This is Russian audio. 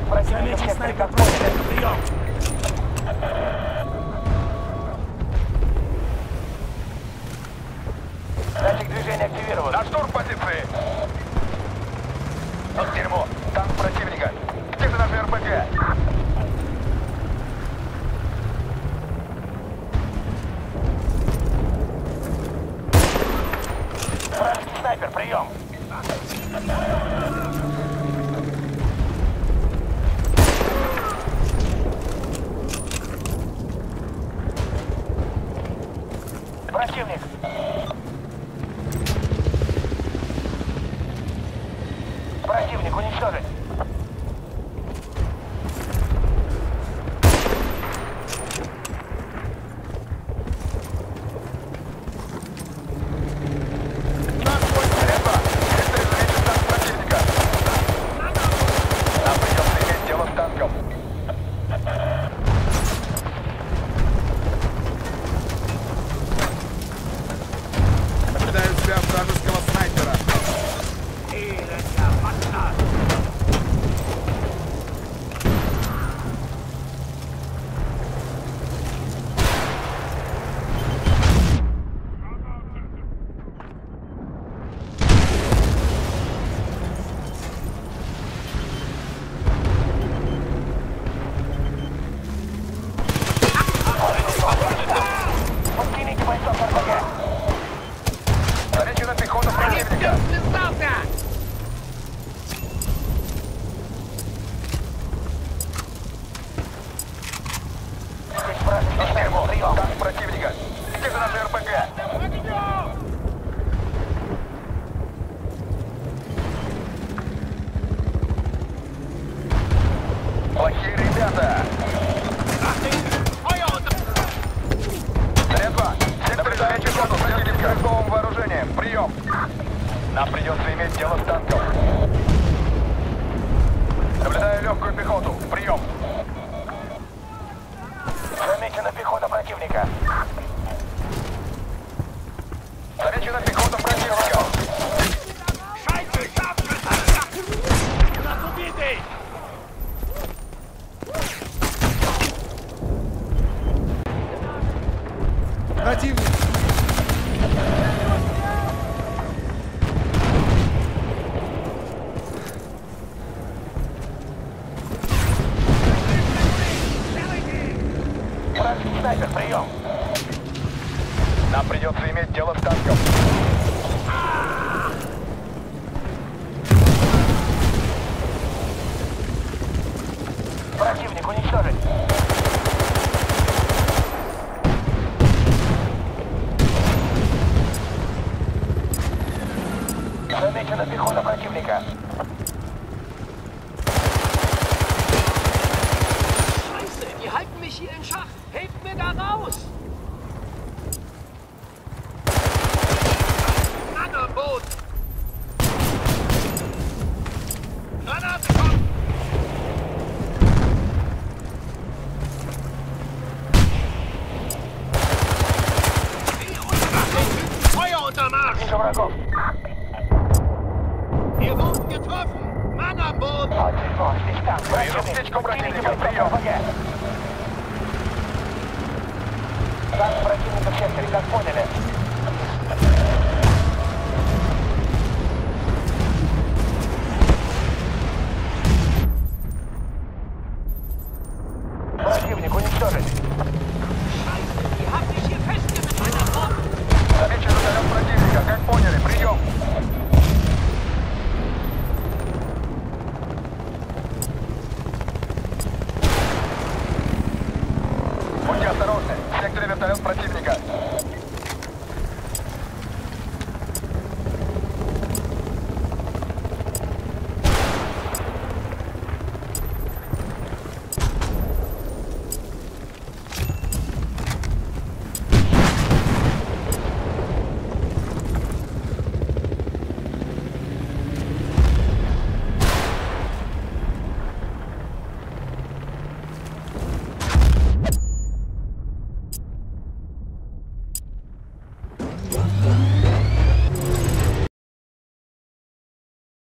Замечен снайпер противника. Прием! Датчик движения активирован. На штурм позиции! Вот дерьмо! Танк противника! Где же наши РПГ? Вражеский снайпер, прием! Противник! Противник уничтожить! Наблюдаю взгляд вражеского снайпера. Поднимите бойцов РПГ! Замечена пехота противника! Здесь вражеский снайпер, прием! Танк противника! Где же наши РПГ? Плохие ребята! Средства! Наблюдаю пехоту противника с новым вооружением! Прием! Нам придется иметь дело с танком. Наблюдаю легкую пехоту. Прием! Замечена пехота противника! Замечена пехота противника! Нас убитый! Противник! Вражеский снайпер, прием! Нам придется иметь дело с танком. Противник уничтожить! Замечена пехота противника! Scheiße, die halten mich hier in Schach. Helft mir da raus! Mann am Boot! Granate kommt! Feueruntermarsch! Вижу врагов! Ihr wurden getroffen! Mann am Boot! О, здесь танк! Вижу птичку Поднимите противника. бойцов Прием! РПГ! Танк противника в секторе, как поняли?